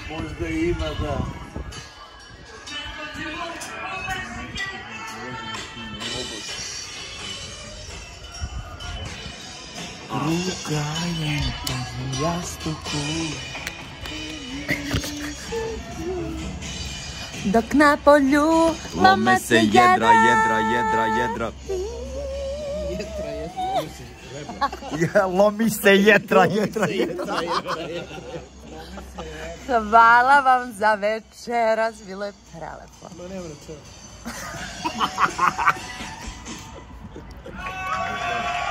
Možda ima, da. Rugajem u jastuku. Dok na polju lome se jedra. Lomi se jetra. Hvala vam za večeras, bilo je prelepo. Ma nema na čemu.